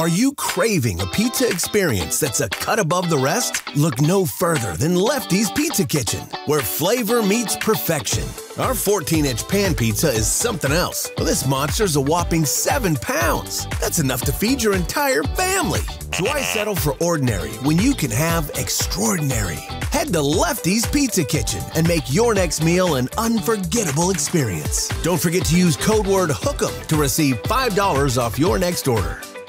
Are you craving a pizza experience that's a cut above the rest? Look no further than Lefty's Pizza Kitchen, where flavor meets perfection. Our 14-inch pan pizza is something else. Well, this monster's a whopping 7 pounds. That's enough to feed your entire family. So why settle for ordinary when you can have extraordinary? Head to Lefty's Pizza Kitchen and make your next meal an unforgettable experience. Don't forget to use code word HOOK'em to receive $5 off your next order.